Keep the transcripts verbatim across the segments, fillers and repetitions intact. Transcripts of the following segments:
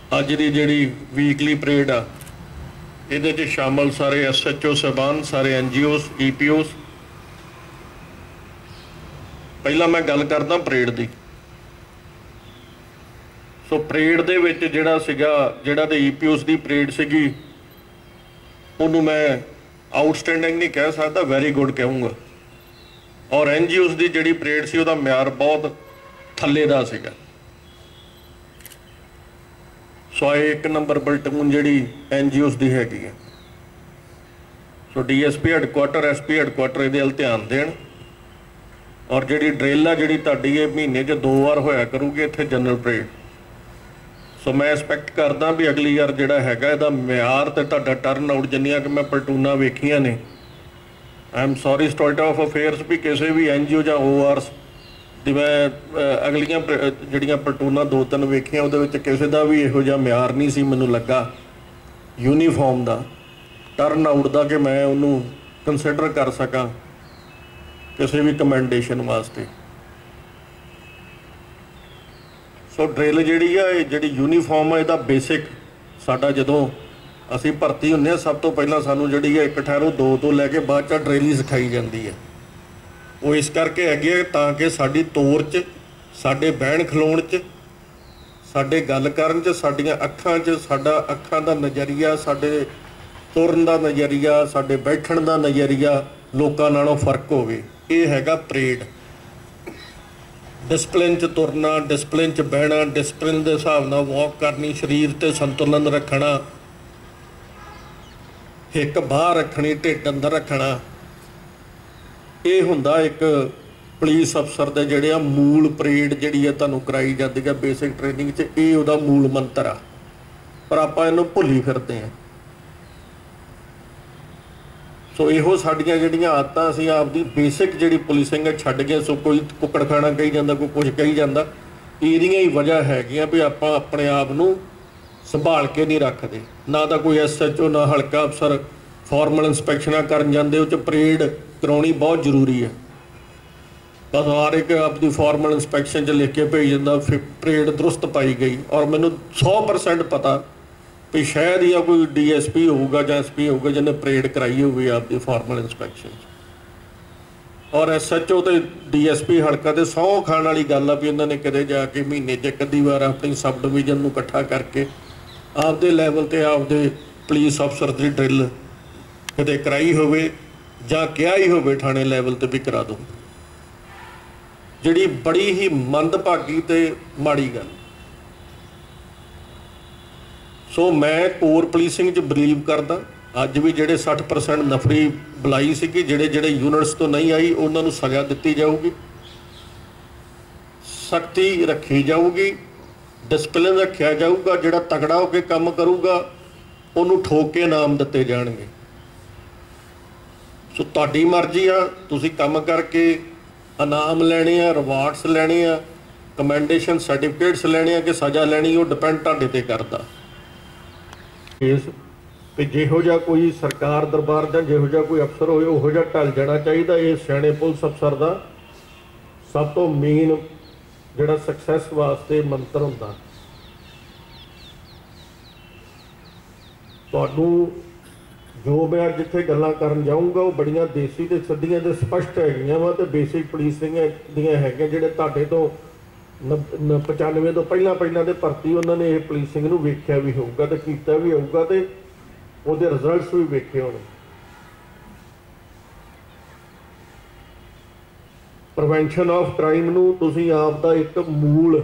अज की जिहड़ी weekly parade आ इहदे च शामिल सारे एस एच ओ साहबान, सारे एन जी ओस, ई पी ओस। पहला मैं गल करदा परेड की। सो परेड दे विच जिहड़ा सीगा जिहड़ा ते ई पी ओस की परेड सीगी उहनूं मैं आउटस्टैंडिंग नहीं कह सकदा, वैरी गुड कहूँगा। और एन जी ओस की जिहड़ी परेड सी उहदा म्यार बहुत थल्ले दा सीगा। सो एक नंबर पलटून जिहड़ी एन जी ओस की हैगी है। So D S P headquarter, S P headquarter इहदे वल ध्यान देण। और जिहड़ी ड्रिल आ जिहड़ी तुहाडी ये महीने च दो वार होया करूगी इत्थे जनरल परेड। सो मैं एक्सपैक्ट करदा भी अगली यार जिहड़ा हैगा इहदा म्यार ते तुहाडा टर्न आउट जिन्नियां कि मैं पलटूना वेखियां ने, I am sorry state of affairs भी किसी भी एन जी ओ जां ओ आर दी मैं अगलियां जिहड़ियां पलटूना दो तीन वेखियां उहदे विच किसी दा भी इहो जिहा म्यार नहीं सी मैनूं लगा यूनीफॉर्म दा, टर्न आउट दा कि मैं उहनूं कंसिडर कर सकां किसी भी कमेंडेशन वास्ते। सो ड्रिल जिहड़ी आ जिहड़ी यूनीफॉर्म आ इहदा बेसिक साडा जदों असीं भर्ती हुंदे सब तो पहलां सानूं जिहड़ी है एक ठहरों दो तो लैके बाद च ड्रिल ही सिखाई जाती है। वो इस करके हैगी है ताकि साडी तौर च, साडे बहन खलोण च, साडे गल करन च, साडियां अखां च, साडा अखां दा नज़रिया, साडे तुरन दा नज़रिया, साडे बैठण दा नज़रिया लोकां नालों फर्क होवे। ये हैगा परेड। डिसिपलिन च तुरना, डिसिपलिन च बहना, डिसिपलिन के हिसाब नाल वॉक करनी, शरीर ते संतुलन रखना, हिक बाहर रखनी, ढिड अंदर रखना। ये हुंदा एक पुलिस अफसर दे जिहड़े आ मूल परेड जिहड़ी है तुहानूं कराई जाती है बेसिक ट्रेनिंग च, ये उहदा मूल मंत्र आ। पर आपां इहनूं भुल्ली फिरदे हैं। सो इहो साडियां जिहड़ियां आदतां असीं आपदी बेसिक जिहड़ी पुलिसिंग है छड्ड गए। सो कोई कुक्कड़ खाना कही जांदा, कोई कुछ कही जांदा, इहदियां ही वजह हैगियां भी आपां अपने आप नूं संभाल के नहीं रखते। ना तो कोई एस एच ओ ना हल्का अफसर फॉर्मल इंस्पैक्शनां करन जांदे, उह च परेड कराउणी बहुत जरूरी है। बस हर एक आपकी फॉर्मल इंस्पैक्शन च लिख के भेज दिंदा परेड दुरुस्त पाई गई। और मैनूं सौ परसेंट पता भी शायद ही कोई डी एस पी होगा जां एस पी होगा जिन्हें परेड कराई होगी आपकी फॉर्मल इंस्पैक्शन। और एस एच ओ तो डी एस पी हल्का तो सौ खाण वाली गल आ भी इन्होंने किते जाके महीने च एक अद्धी बार अपनी सब डिवीजन नूं इकट्ठा करके आपदे लैवल ते आपदे पुलिस अफसर की ड्रिल किते कराई होवे जां किहा ही होवे थाणे लैवल ते भी करा दो, जिहड़ी बड़ी ही मंदभागी ते माड़ी गल। सो मैं कोर पुलिसिंग च बिलीव करदा। अज भी जिहड़े सठ परसेंट नफरी बुलाई सीगी, जिहड़े जिहड़े यूनिट्स तो नहीं आई उन्हां नूं सज़ा दित्ती जाऊगी, सख्ती रखी जाऊगी, डिसिपलिन रखिया जाऊगा। जिहड़ा तगड़ा होकर काम करूगा उन्होंने ठोक के इनाम दिते जाणगे। सो तुहाडी मर्जी आ, तुसीं काम करके इनाम लैणे आ, रिवार्ड्स लैणे आ, कमेंडेशन सर्टिफिकेट्स लैणे आ कि सज़ा लैणी, वो डिपेंड तुहाडे ते करदा। इस ते जिहो जिहा कोई सरकार दरबार जां जिहो जिहा कोई अफसर होए उहो जिहा ढल जाना चाहिए। ये सियाणे पुलिस अफसर का सब तो मेन जिहड़ा सक्सैस वास्ते मंत्र हुंदा। तुहानूं जो मैं अज इत्थे गल्लां करन जाऊँगा वो बड़ियां देसी ते सद्दियां ते स्पष्ट हैगियां वा ते बेसिक पुलिसिंग दियां हैगियां। जिहड़े तुहाडे तो न पचानवे तो पहला पहला दे भर्ती उन्होंने ये पुलिसिंग नूं वेखिया भी होऊगा ते कीता भी होऊगा ते उहदे रिजल्ट्स भी वेखे होणे। प्रिवेंशन ऑफ क्राइम नूं तुसीं आप दा एक मूल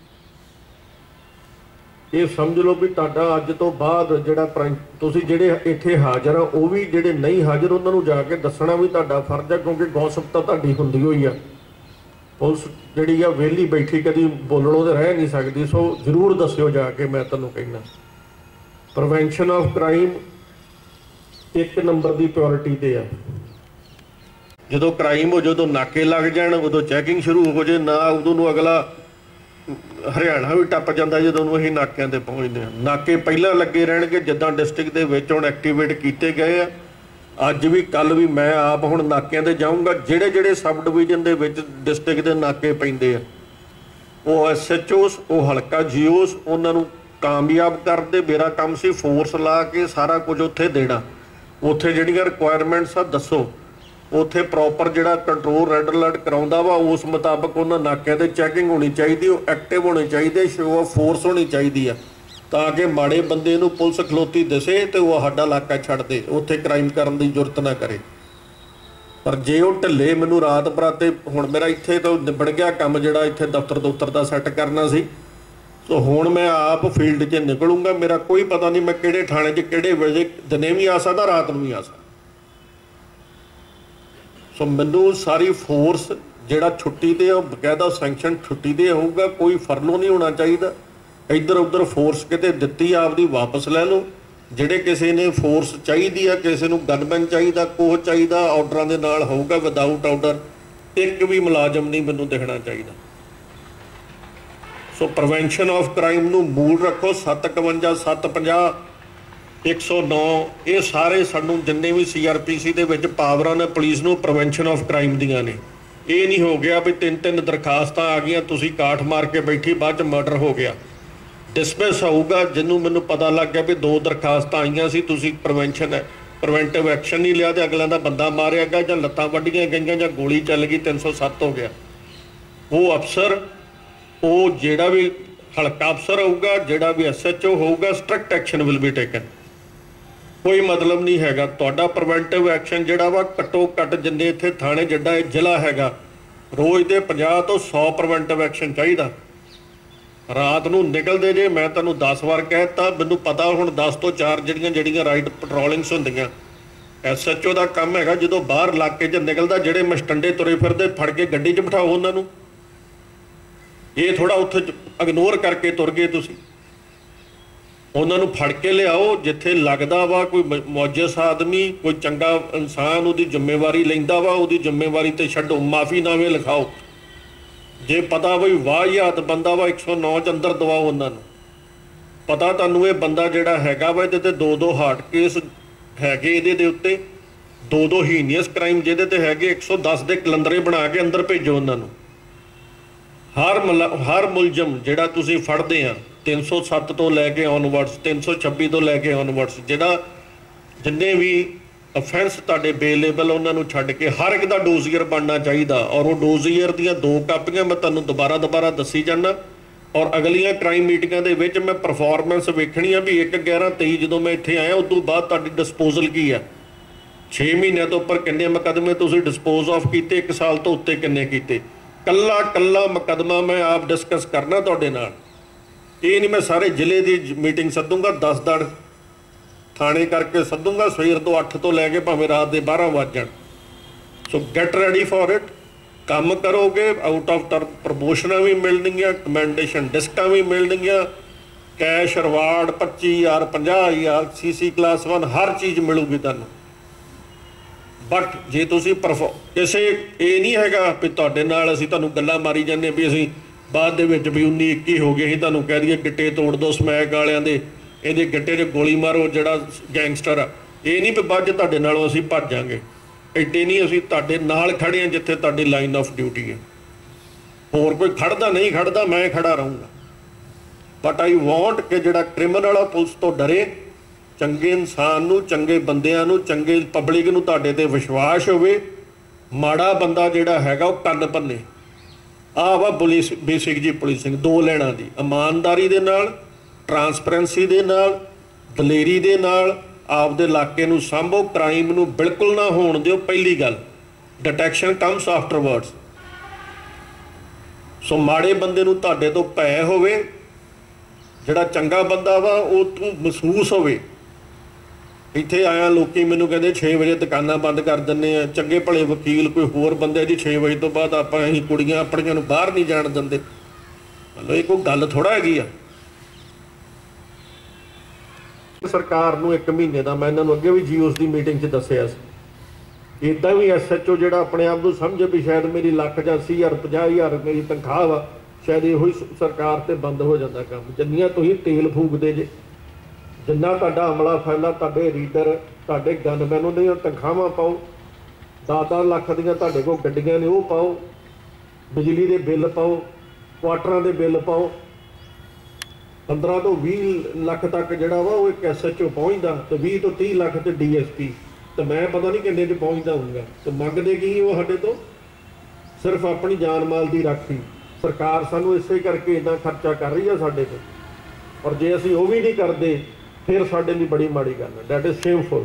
ये समझ लो भी तुहाडा अज तो बाद जिहड़ा तुसीं जिहड़े इत्थे हाज़र आ वो भी जिहड़े नहीं हाज़र उन्हां नूं जाके दसना भी तुहाडा फर्ज है, क्योंकि गौसप तां तुहाडी हुंदी होई आ। पुलिस जिहड़ी आ वेली बैठी कदी बोलणों तो रह नहीं सकती। सो जरूर दस्सिओ जाके, मैं तुहानूं कहना प्रिवेंशन ऑफ क्राइम एक नंबर की प्रायोरिटी ते आ। जदों क्राइम हो जदों नाके लग जाण उदों चैकिंग शुरू हो जाए ना, उदों अगला हरियाणा भी टप जाता जदों असीं नाकिਆਂ ते पहुँचते हैं। नाके पहला लगे रहणगे जिद्दां डिस्ट्रिक्ट दे विच हुण एक्टिवेट किए गए आ। अज भी कल भी मैं आप हुण नाकिਆਂ ते जाऊँगा। जिहड़े जिहड़े sub division they which district दे नाके पैंदे आ वो एस एच ओस वो हल्का जी ओस उन्हां नूं कामयाब करते मेरा काम सी फोर्स ला के सारा कुछ उत्थे देना। उत्थे जिहड़ियां रिक्वायरमेंट्स आ दसो, उत्थे प्रॉपर जिहड़ा कंट्रोल रैड अलर्ट कराउंदा वा उस मुताबक उन्हां नाकिਆਂ ते चैकिंग होनी चाहिए, वो एक्टिव होने चाहिए, शो ऑफ फोर्स होनी चाहिए है ताकि माड़े बंदे नूं पुलिस खलोती दिसे तो वह साडा इलाका छड्ड दे, उत्थे क्राइम करन दी जुरत ना करे। पर जे वो ढिले मैनूं रात बराते हुण मेरा इत्थे तो निबड़ गया काम जिहड़ा इत्थे दफ्तर दुफ्तर दा सैट करना सी, तो हुण मैं आप फील्ड 'च निकलूँगा। मेरा कोई पता नहीं मैं किहड़े थाणे 'च किहड़े वेले दिने भी आ सकदा, रात नूं भी आ सकदा। सो मैनूं सारी फोर्स जिहड़ा छुट्टी ते बकायदा सैंक्शन छुट्टी ते होऊगा, कोई फरलो नहीं होना चाहिए। इधर उधर फोर्स किते दित्ती आपदी वापस लै लो। ਜਿਹੜੇ ਕਿਸੇ ਨੇ फोर्स चाहिए, किसी ਨੂੰ गनमैन चाहिए, कोह चाहिए, ऑर्डर के नाल होऊगा, विदाउट ऑर्डर एक भी मुलाजम नहीं मैनूं दिखना चाहिए। सो प्रिवेंशन ऑफ क्राइम नूं मूल रखो। सत्त इकवंजा सत्त पंजाह एक सौ नौ ये सारे सानूं जिन्ने भी सी आर पी सी दे विच पावरां ने पुलिस नूं प्रिवेंशन ऑफ क्राइम दियां ने। ये नहीं हो गया भी तीन तीन दरखास्तां आ गईयां, तुसीं काठ मार के बैठी, बाद च मर्डर हो गया। डिसमिस होऊगा जिन्हों मैनूं पता लग गया भी दो दरखास्त आईयां सी, तुसीं प्रिवेंशन है प्रिवेंटिव एक्शन नहीं लिया तो अगलियां दा बंदा मारिया गया जां लत्तां वड्ढीआं गईयां जां गोली चल गई, तीन सौ सत्त हो गया। वो अफसर वो जिहड़ा भी हल्का अफसर होऊगा, जिहड़ा भी एस एच ओ होऊगा, strict action will be taken. कोई मतलब नहीं हैगा तुहाडा प्रिवेंटिव एक्शन जिहड़ा वा घट्टो घट्ट जिन्ने इत्थे थाणे जिड्डा जिला हैगा रोज़ दे पचास तो सौ प्रिवेंटिव एक्शन चाहिए। रात नूं निकलदे जे मैं तुहानूं दस वार कहता, मैनूं पता हुण दस तो चार जिहड़ियां जिहड़ियां राइट पेट्रोलिंग्स हुंदियां एस एच ओ का काम हैगा, जदों बाहर इलाके च निकलदा जिहड़े मस्टंडे तुरे फिरदे फड़ के गड्डी च बिठाओ उन्हां नूं। ये थोड़ा उत्थे इग्नोर करके तुर गए तुसीं, उन्हां नूं फड़ के लिआओ। जिथे लगदा वा कोई मौजस आदमी, कोई चंगा इंसान उहदी जिम्मेवारी लैंदा वा, उहदी जिम्मेवारी ते छड्डो, माफ़ीनामे लिखाओ। जे पता बई वाहियात बंदा वा एक सौ नौ च अंदर दवाओ उन्होंने पता। तुहानूं ये बंदा जिहड़ा हैगा वा इहदे ते दो दो हार्ट केस हैगे, इहदे दे उत्ते दो दो हीनियस क्राइम जिहदे ते हैगे, एक सौ दस दे कलंदरे बना के अंदर भेजो उन्होंने। हर मल हर मुलजम जिहड़ा तुसीं फड़दे आ तीन सौ सत्त तो लैके ऑनवर्ड्स, तीन सौ छब्बी तो लैके ऑनवर्ड्स, जिहड़ा जिन्ने भी अफेंस तुहाडे बेलेबल उन्होंने छड्ड के हर एक दा डोजियर बनना चाहिए। और वो डोजियर दियां दो कापियां मैं तुहानूं दोबारा दोबारा दसी जाना। और अगलियां क्राइम मीटिंगां दे विच मैं परफॉर्मेंस वेखणी आ भी एक ग्यारह तेई जदों मैं इत्थे आया उस तो बाद तुहाडी डिस्पोजल की है, छे महीनों तो उपर किन्ने मुकदमे तुसीं डिस्पोज ऑफ कीते, एक साल तो उत्ते किन्ने कीते। कल्ला कल्ला मुकदमा मैं आप डिस्कस करना तुहाडे नाल। ये नहीं मैं सारे जिले की मीटिंग सदूंगा, दस दड़ थाने करके सदूंगा, सवेर तो अठ तो लैके भावें रात के बारह वज जाण। So get ready for it. काम करोगे आउट ऑफ टर्म प्रमोशनां भी मिलणगियां, कमैंडेशन डिस्कां भी मिलणगियां, कैश रिवार्ड पच्ची हज़ार पंजाह हज़ार सी सी क्लास वन हर चीज़ मिलूगी तुहानूं। बट जे तुसीं परफॉ किसे ये नहीं हैगा भी तुहाडे नाल असीं तुहानूं गल्लां मारी जांदे भी असीं बाद दे विच भी उन्नी इक्की हो गए, असीं तुहानूं कह दईए गिट्टे तोड़ दो समैक वालिआं दे, ਇਹਦੇ ਗਿੱਟੇ 'ਚ ਗੋਲੀ ਮਾਰੋ ਜਿਹੜਾ ਗੈਂਗਸਟਰ ਆ। ਇਹ ਨਹੀਂ ਵੀ ਬਾਅਦ 'ਚ ਤੁਹਾਡੇ ਨਾਲੋਂ ਅਸੀਂ ਭੱਜ ਜਾਵਾਂਗੇ, ਐਡੇ ਨਹੀਂ। ਅਸੀਂ ਤੁਹਾਡੇ ਨਾਲ ਖੜੇ ਹਾਂ ਜਿੱਥੇ ਤੁਹਾਡੀ ਲਾਈਨ ਆਫ ਡਿਊਟੀ ਹੈ। ਹੋਰ ਕੋਈ ਖੜਦਾ ਨਹੀਂ ਖੜਦਾ, ਮੈਂ ਖੜਾ ਰਹੂੰਗਾ। ਬਟ ਆਈ ਵਾਂਟ ਕਿ ਜਿਹੜਾ ਕ੍ਰਿਮੀਨਲ ਆ ਪੁਲਿਸ ਤੋਂ ਡਰੇ, ਚੰਗੇ ਇਨਸਾਨ ਨੂੰ, ਚੰਗੇ ਬੰਦਿਆਂ ਨੂੰ, ਚੰਗੇ ਪਬਲਿਕ ਨੂੰ ਤੁਹਾਡੇ ਤੇ ਵਿਸ਼ਵਾਸ ਹੋਵੇ। ਮਾੜਾ ਬੰਦਾ ਜਿਹੜਾ ਹੈਗਾ ਉਹ ਕੰਨ ਭੰਨੇ। ਆਹ ਵਾ ਪੁਲਿਸ ਬੇਸਿਕ ਜੀ ਪੁਲਿਸਿੰਗ ਦੋ ਲੈਣਾ ਦੀ, ਇਮਾਨਦਾਰੀ ਦੇ ਨਾਲ, ट्रांसपेरेंसी दे नाल, दलेरी दे नाल आपदे इलाके नूं सांभो, क्राइम नूं बिल्कुल ना होण दिओ। पहली गल डिटैक्शन कम्स आफ्टरवर्ड्स। सो माड़े बंदे नूं तुहाडे तो भै होवे, जिहड़ा चंगा बंदा वा वो तूं महसूस होवे। इत्थे आया लोकी मैनूं कहंदे छे वजे दुकानां बंद कर दिंदे आ, चंगे भले वकील कोई होर बंदे जी छे वजे तो बाद आपां असीं कुड़ियां अपणियां नूं बाहर नहीं जाण दिंदे। मतलब ये कोई गल थोड़ा हैगी आ। सरकार नूं एक महीने का मैं इन्होंने अगे भी जी उस दी मीटिंग च दस्सिया सी। इदां भी एस एच ओ जिहड़ा अपने आप नूं समझे भी शायद मेरी लख जां अस्सी हज़ार पचास हज़ार मेरी तनख्वाह वा, शायद इहो ही सरकार ते बंद हो जाता काम। जिन्नियां तुसीं तेल फूकदे जे, जिन्ना तुहाडा अमला फैला, तुहाडे रीडर, तुहाडे गनमैन उन्हां दीआं तनख्वाहां पाओ, दस दस लख दीआं तुहाडे कोल गड्डियां ने ओह पाओ, बिजली दे बिल पाओ, क्वार्टरां दे बिल पाओ। पंद्रह तो भी लख तक जोड़ा वा वो एक एस एच ओ पहुँचता, तो भी तो तीह लख तो डी एस पी, तो मैं पता नहीं किन्ने च पहुँचता होऊंगा। तो मंगते की वो साडे तो सिर्फ अपनी जान माल की राखी। सरकार सानू इसे करके इन्ना खर्चा कर रही है साडे ते, और जे असीं वो भी नहीं करते फिर साडे लिए बड़ी माड़ी गल है। That is shameful.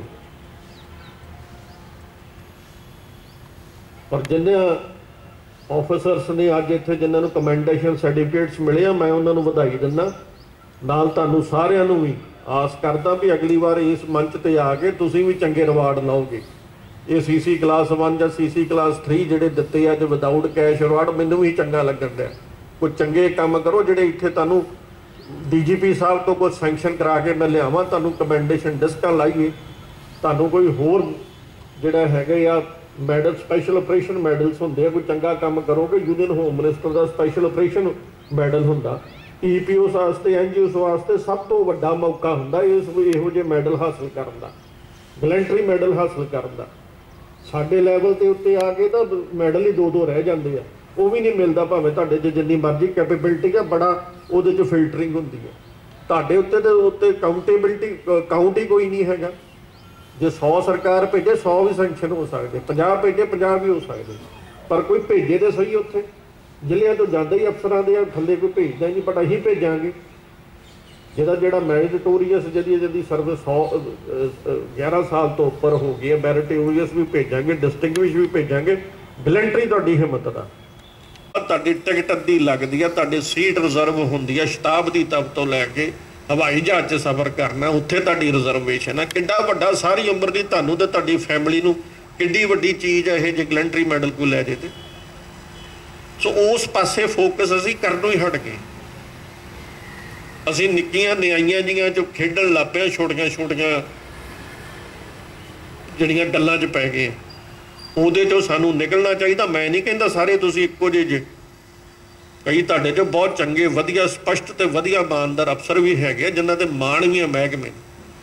और जिन्हें ऑफिसरस ने अज इत्थे जिन्होंने कमेंडेशन सर्टिफिकेट्स मिले आ, मैं उन्होंने बधाई दिना। नाल तुहानू सारिਆਂ ਨੂੰ भी आस करदा भी अगली बार इस मंच ते आके तुसीं भी चंगे रिवार्ड लाओगे। ये सी सी क्लास वन या सी सी क्लास थ्री जिहड़े दिते अज विदाउट कैश रिवार्ड मैनूं भी चंगा लगन दिया। कोई चंगे काम करो जिहड़े इत्थे तुहानू डी जी पी साहब तो कुछ सैंक्शन करा के मैं लियावां, तुहानू कमेंडेशन डिस्कां लाइए, तुहानू कोई होर जिहड़ा हैगा या मैडल स्पैशल ऑपरेशन मैडल्स होंदे, कोई चंगा काम करोगे यूनियन होम मिनिस्टर का स्पैशल ऑपरेशन मैडल होंदा। ई पी ओस वास्ते एन जी ओस वास्ते सब तो वड्डा मौका हुंदा इस इहो जिहे मैडल हासिल करन दा, वलंटरी मैडल हासिल करन दा। साडे लैवल ते उत्ते आ के तो मैडल ही दो दो रह जाते हैं, वो भी नहीं मिलता। भावें तुहाडे च जिन्नी मर्जी कैपेबिलिटी है, बड़ा उहदे च फिल्टरिंग होंदी है। तुहाडे उत्ते ते उत्ते काउंटेबिलिटी काउंट ही कोई नहीं हैगा। जे सौ सरकार भेजे सौ भी सैंक्शन हो सकते, पंजाह भेजे पंजाह भी हो सकते, पर कोई भेजे तो सही। उत्थे जिलियां तो जाते ही अफसरां दे थल्ले कोई भेजदा ही नहीं, बट असीं भेजांगे जिहदा जिहड़ा मैरिटोरीअस जिहदी जिहदी सर्विस सौ ग्यारह साल तो उपर हो गई है, मैरिटोरीअस भी भेजांगे, डिस्टिंगविश भी भेजांगे। वलंटरी तुहाडी हिम्मत दा तुहाडी टिकट अद्धी लगदी है, तुहाडी सीट रिजर्व हुंदी है, शताबदी तब तो लैके हवाई जहाज च सफ़र करना, उत्थे तुहाडी रिजर्वेशन है। किड्डा वड्डा सारी उम्र दी तुहानू ते तुहाडी फैमिली नू किड्डी वड्डी चीज़ है ये जे वलंटरी मैडल कोई लै जे ते। सो उस पासे फोकस असीं करनों ही हट गए। असीं निक्कियां निआईयां जिहियां चो खेडण लग पे, छोटियां छोटियां जिहड़ियां गल्लां च पै गए। ਉਹਦੇ चो सानू निकलना चाहिए। मैं नहीं कहता सारे तुसीं इक्को ਜਿਹੇ जे, कई तुहाडे चो बहुत चंगे वधिया स्पष्ट ते वधिया इमानदार अफसर भी हैगे जिन्हां ते माण भी है महकमे।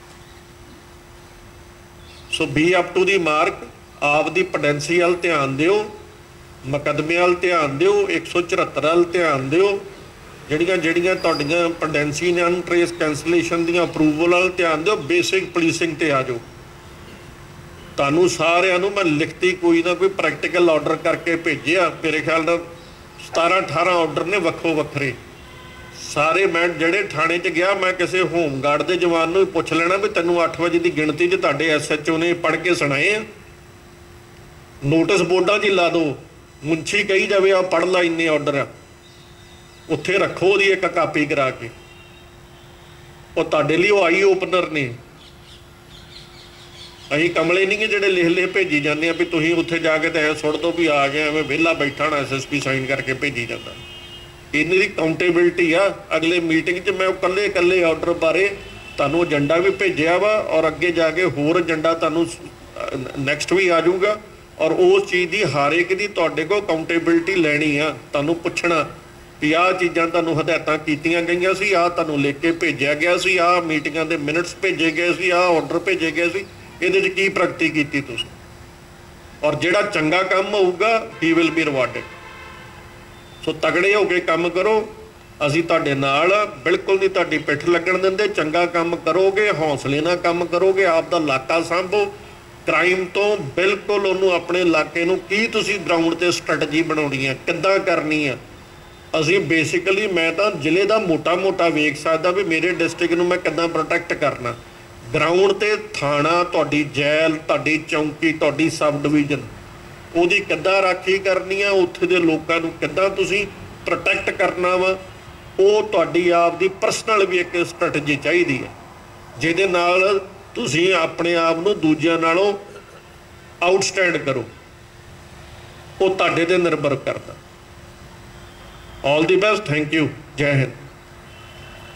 So be up to the mark, आप दी पोटेंसी वल ध्यान दिओ, मुकदमे वल ध्यान दिओ, एक सौ चौहत्तर वल ध्यान दिओ, ਜਿਹੜੀਆਂ ਜਿਹੜੀਆਂ ਤੁਹਾਡੀਆਂ ਪੈਂਡੈਂਸੀ ਨੇ ਅਨਟ੍ਰੇਸ ਕੈਂਸਲੇਸ਼ਨ ਦੀਆਂ ਅਪਰੂਵਲ ਵੱਲ ਧਿਆਨ ਦਿਓ। ਬੇਸਿਕ ਪੁਲਿਸਿੰਗ ਤੇ ਆ ਜਾਓ। ਤੁਹਾਨੂੰ ਸਾਰਿਆਂ ਨੂੰ ਮੈਂ ਲਿਖਤੀ ਕੋਈ ਨਾ ਕੋਈ ਪ੍ਰੈਕਟੀਕਲ ਆਰਡਰ ਕਰਕੇ ਭੇਜਿਆ। ਮੇਰੇ ਖਿਆਲ ਨਾਲ ਸਤਾਰਾਂ ਅਠਾਰਾਂ ਆਰਡਰ ਨੇ ਵੱਖੋ ਵੱਖਰੇ ਸਾਰੇ। ਮੈਂ ਜਿਹੜੇ ਥਾਣੇ 'ਚ ਗਿਆ, ਮੈਂ ਕਿਸੇ ਹੋਮਗਾਰਡ ਦੇ ਜਵਾਨ ਨੂੰ ਪੁੱਛ ਲੈਣਾ ਵੀ ਤੈਨੂੰ ਅੱਠ ਵਜੇ ਦੀ ਗਿਣਤੀ 'ਚ ਤੁਹਾਡੇ ਐਸ ਐਚ ਓ ਨੇ ਪੜ੍ਹ ਕੇ ਸੁਣਾਏ ਆ। ਨੋਟਿਸ ਬੋਰਡਾਂ 'ਚ ਲਾ ਦਿਓ, ਮੁੰਸ਼ੀ ਕਹੀ ਜਾਵੇ ਆ ਪੜ੍ਹ ਲਾ ਇੰਨੇ ਆਰਡਰ ਆ, ਉੱਥੇ ਰੱਖੋ ਉਹਦੀ ਇੱਕ ਕਾਪੀ ਕਰਾ ਕੇ। ਉਹ ਤੁਹਾਡੇ ਲਈ ਉਹ ਆਈ ਓਪਨਰ ਨੇ। ਅਸੀਂ ਕਮਲੇ ਨਹੀਂ ਜਿਹੜੇ ਲਿਖ ਲਿਖ ਭੇਜੀ ਜਾਂਦੇ ਆ ਵੀ ਤੁਸੀਂ ਉੱਥੇ ਜਾ ਕੇ ਤਾਂ ਐਂ ਸੁੱਟ ਦਿਓ ਵੀ ਆ ਗਿਆ, ਐਵੇਂ ਵਿਹਲਾ ਬੈਠਾ ਨਾ ਐਸ ਐਸ ਪੀ ਸਾਈਨ ਕਰਕੇ ਭੇਜੀ ਜਾਂਦਾ। ਇਹਨਾਂ ਦੀ ਕਾਊਂਟੇਬਿਲਟੀ ਆ। ਅਗਲੇ ਮੀਟਿੰਗ 'ਚ ਮੈਂ ਉਹ ਇਕੱਲੇ ਇਕੱਲੇ ਆਰਡਰ ਬਾਰੇ ਤੁਹਾਨੂੰ ਏਜੰਡਾ ਵੀ ਭੇਜਿਆ ਵਾ, ਔਰ ਅੱਗੇ ਜਾ ਕੇ ਹੋਰ ਏਜੰਡਾ ਤੁਹਾਨੂੰ ਨੈਕਸਟ ਵੀ ਆ ਜਾਊਗਾ। ਔਰ ਉਸ ਚੀਜ਼ ਦੀ ਹਰ ਇੱਕ ਦੀ ਤੁਹਾਡੇ ਕੋਲ ਕਾਊਂਟੇਬਿਲਟੀ ਲੈਣੀ ਆ। ਤੁਹਾਨੂੰ ਪੁੱਛਣਾ ਵੀ ਆਹ ਚੀਜ਼ਾਂ ਤੁਹਾਨੂੰ ਹਦਾਇਤਾਂ ਕੀਤੀਆਂ ਗਈਆਂ ਸੀ, ਆਹ ਤੁਹਾਨੂੰ ਲਿਖ ਕੇ ਭੇਜਿਆ ਗਿਆ ਸੀ, ਆਹ ਮੀਟਿੰਗਾਂ ਦੇ ਮਿਨਟਸ ਭੇਜੇ ਗਏ ਸੀ, ਆਹ ਆਰਡਰ ਭੇਜੇ ਗਏ ਸੀ, ਇਹਦੇ 'ਚ ਕੀ ਪ੍ਰਗਤੀ ਕੀਤੀ ਤੁਸੀਂ। ਔਰ ਜਿਹੜਾ ਚੰਗਾ ਕੰਮ ਹੋਊਗਾ ਹੀ ਵਿਲ ਬੀ ਰਿਵਾਰਡਡ। ਸੋ ਤਗੜੇ ਹੋ ਕੇ ਕੰਮ ਕਰੋ, ਅਸੀਂ ਤੁਹਾਡੇ ਨਾਲ ਬਿਲਕੁਲ ਨਹੀਂ ਤੁਹਾਡੀ ਪਿੱਠ ਲੱਗਣ ਦਿੰਦੇ। ਚੰਗਾ ਕੰਮ ਕਰੋਗੇ, ਹੌਸਲੇ ਨਾਲ ਕੰਮ ਕਰੋਗੇ, ਆਪ ਦਾ ਇਲਾਕਾ ਸਾਂਭੋ, ਕ੍ਰਾਈਮ ਤੋਂ ਬਿਲਕੁਲ ਉਹਨੂੰ ਆਪਣੇ ਇਲਾਕੇ ਨੂੰ ਕੀ ਤੁਸੀਂ ਗਰਾਊਂਡ 'ਤੇ ਸਟ੍ਰੈਟਜੀ ਬਣਾਉਣੀ ਆ, ਕਿੱਦਾਂ ਕਰਨੀ ਆ। ਅਸੀਂ ਬੇਸਿਕਲੀ ਮੈਂ ਤਾਂ ਜ਼ਿਲ੍ਹੇ ਦਾ ਮੋਟਾ ਮੋਟਾ ਵੇਖ ਸਕਦਾ ਵੀ ਮੇਰੇ ਡਿਸਟ੍ਰਿਕਟ ਨੂੰ ਮੈਂ ਕਿੱਦਾਂ ਪ੍ਰੋਟੈਕਟ ਕਰਨਾ। ਗਰਾਊਂਡ 'ਤੇ ਥਾਣਾ, ਤੁਹਾਡੀ ਜੈਲ, ਤੁਹਾਡੀ ਚੌਂਕੀ, ਤੁਹਾਡੀ ਸਬ ਡਿਵੀਜ਼ਨ, ਉਹਦੀ ਕਿੱਦਾਂ ਰਾਖੀ ਕਰਨੀ ਆ, ਉੱਥੇ ਦੇ ਲੋਕਾਂ ਨੂੰ ਕਿੱਦਾਂ ਤੁਸੀਂ ਪ੍ਰੋਟੈਕਟ ਕਰਨਾ ਵਾ, ਉਹ ਤੁਹਾਡੀ ਆਪ ਦੀ ਪਰਸਨਲ ਵੀ ਇੱਕ ਸਟ੍ਰੈਟਜੀ ਚਾਹੀਦੀ ਹੈ, ਜਿਹਦੇ ਨਾਲ ਤੁਸੀਂ ਆਪਣੇ ਆਪ ਨੂੰ ਦੂਜਿਆਂ ਨਾਲੋਂ ਆਊਟਸਟੈਂਡ ਕਰੋ। ਉਹ ਤੁਹਾਡੇ 'ਤੇ ਨਿਰਭਰ ਕਰਦਾ। All the best. Thank you. जय हिंद।